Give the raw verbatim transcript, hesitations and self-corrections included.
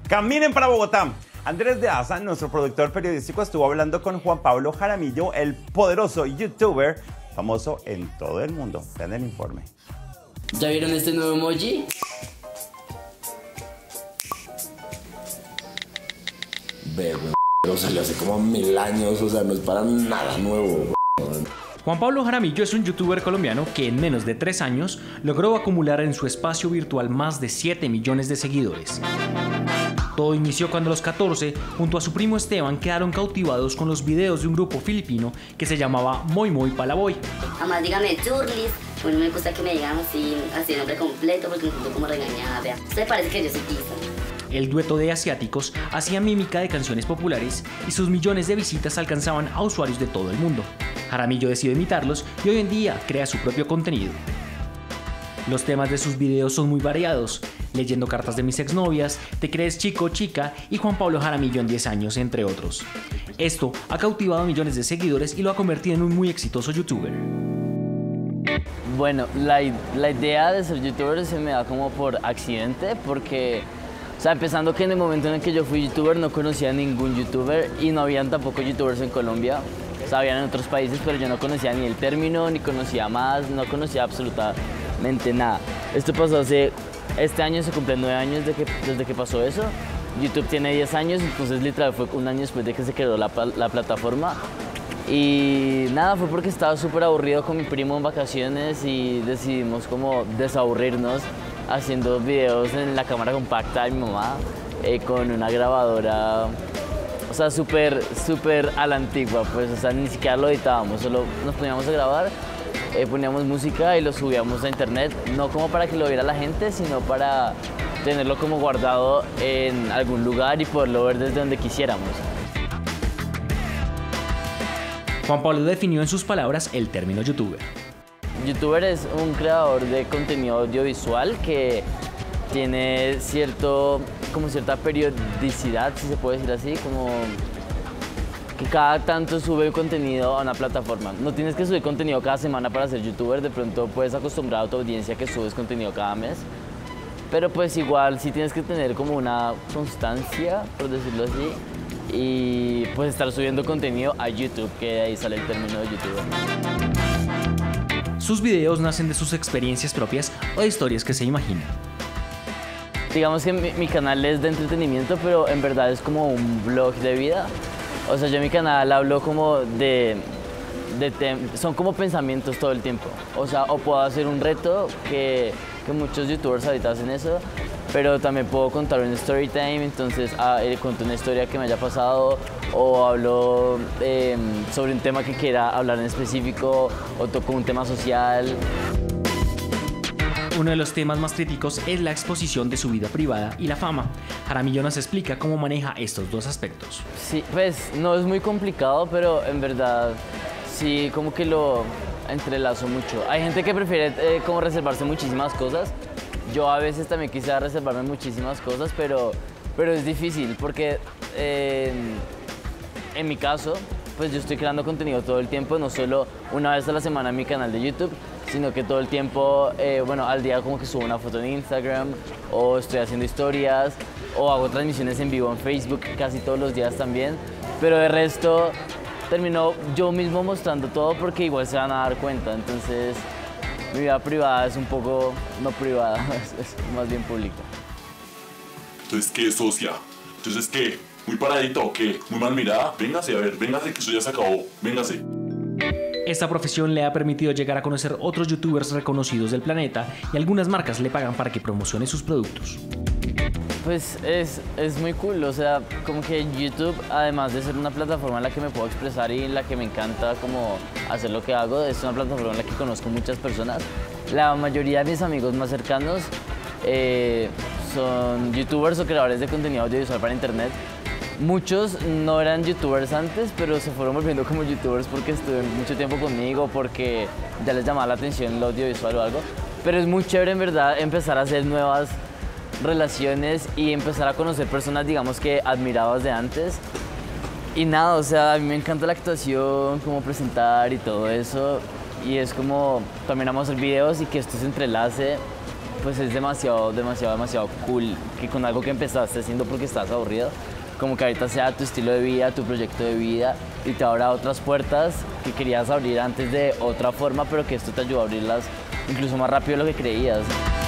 Caminen para Bogotá. Andrés de Asa, nuestro productor periodístico, estuvo hablando con Juan Pablo Jaramillo, el poderoso youtuber famoso en todo el mundo. Vean el informe. ¿Ya vieron este nuevo emoji? Ve, güey, pero se le hace como mil años, o sea, no es para nada nuevo, güey. Juan Pablo Jaramillo es un youtuber colombiano que en menos de tres años logró acumular en su espacio virtual más de siete millones de seguidores. Todo inició cuando a los catorce, junto a su primo Esteban, quedaron cautivados con los videos de un grupo filipino que se llamaba Moy Moy Palaboy. Además, dígame Churlis. Bueno, me gusta que me digan así, así el nombre completo, porque me siento como regañada. Vea, usted parece que yo soy pizza. El dueto de asiáticos hacía mímica de canciones populares y sus millones de visitas alcanzaban a usuarios de todo el mundo. Jaramillo decidió imitarlos y hoy en día crea su propio contenido. Los temas de sus videos son muy variados: Leyendo cartas de mis exnovias, Te crees chico o chica y Juan Pablo Jaramillo en diez años, entre otros. Esto ha cautivado a millones de seguidores y lo ha convertido en un muy exitoso youtuber. Bueno, la, la idea de ser youtuber se me da como por accidente, porque, o sea, empezando que en el momento en el que yo fui youtuber no conocía a ningún youtuber y no habían tampoco youtubers en Colombia. O sea, habían en otros países, pero yo no conocía ni el término, ni conocía más, no conocía absolutamente nada. Esto pasó hace, este año se cumplen nueve años de que, desde que pasó eso. YouTube tiene diez años, entonces literal fue un año después de que se creó la, la plataforma. Y nada, fue porque estaba súper aburrido con mi primo en vacaciones y decidimos como desaburrirnos haciendo videos en la cámara compacta de mi mamá eh, con una grabadora, o sea, súper, súper a la antigua, pues, o sea, ni siquiera lo editábamos, solo nos poníamos a grabar, eh, poníamos música y lo subíamos a internet, no como para que lo viera la gente, sino para tenerlo como guardado en algún lugar y poderlo ver desde donde quisiéramos. Juan Pablo definió en sus palabras el término youtuber. Youtuber es un creador de contenido audiovisual que tiene cierto, como cierta periodicidad, si se puede decir así, como que cada tanto sube contenido a una plataforma. No tienes que subir contenido cada semana para ser youtuber, de pronto puedes acostumbrar a tu audiencia que subes contenido cada mes, pero pues igual sí tienes que tener como una constancia, por decirlo así, y pues estar subiendo contenido a YouTube, que de ahí sale el término de youtuber. Sus videos nacen de sus experiencias propias o de historias que se imaginan. Digamos que mi, mi canal es de entretenimiento, pero en verdad es como un blog de vida. O sea, yo en mi canal hablo como de, de son como pensamientos todo el tiempo. O sea, o puedo hacer un reto, que, que muchos youtubers ahorita hacen eso, pero también puedo contar un story time, entonces ah, eh, cuento una historia que me haya pasado o hablo eh, sobre un tema que quiera hablar en específico o toco un tema social. Uno de los temas más críticos es la exposición de su vida privada y la fama. Jaramillo nos explica cómo maneja estos dos aspectos. Sí, pues no es muy complicado, pero en verdad sí como que lo entrelazo mucho. Hay gente que prefiere eh, como reservarse muchísimas cosas. Yo a veces también quisiera reservarme muchísimas cosas, pero, pero es difícil porque eh, en mi caso, pues yo estoy creando contenido todo el tiempo, no solo una vez a la semana en mi canal de YouTube, sino que todo el tiempo, eh, bueno, al día como que subo una foto en Instagram, o estoy haciendo historias, o hago transmisiones en vivo en Facebook casi todos los días también, pero de resto termino yo mismo mostrando todo porque igual se van a dar cuenta, entonces mi vida privada es un poco no privada, es, es más bien pública. Entonces, ¿qué, socia? Entonces, ¿qué? ¿Muy paradita o qué? ¿Muy mal mirada? Véngase, a ver, véngase que eso ya se acabó, véngase. Esta profesión le ha permitido llegar a conocer otros youtubers reconocidos del planeta y algunas marcas le pagan para que promocione sus productos. Pues es, es muy cool, o sea, como que YouTube, además de ser una plataforma en la que me puedo expresar y en la que me encanta como hacer lo que hago, es una plataforma en la que conozco muchas personas. La mayoría de mis amigos más cercanos eh, son youtubers o creadores de contenido audiovisual para internet. Muchos no eran youtubers antes, pero se fueron volviendo como youtubers porque estuvieron mucho tiempo conmigo, porque ya les llamaba la atención el audiovisual o algo. Pero es muy chévere en verdad empezar a hacer nuevas relaciones y empezar a conocer personas, digamos, que admirabas de antes. Y nada, o sea, a mí me encanta la actuación, cómo presentar y todo eso. Y es como también vamos a hacer videos y que esto se entrelace. pues es demasiado, demasiado, demasiado cool que con algo que empezaste haciendo porque estás aburrido, como que ahorita sea tu estilo de vida, tu proyecto de vida y te abra otras puertas que querías abrir antes de otra forma, pero que esto te ayudó a abrirlas incluso más rápido de lo que creías.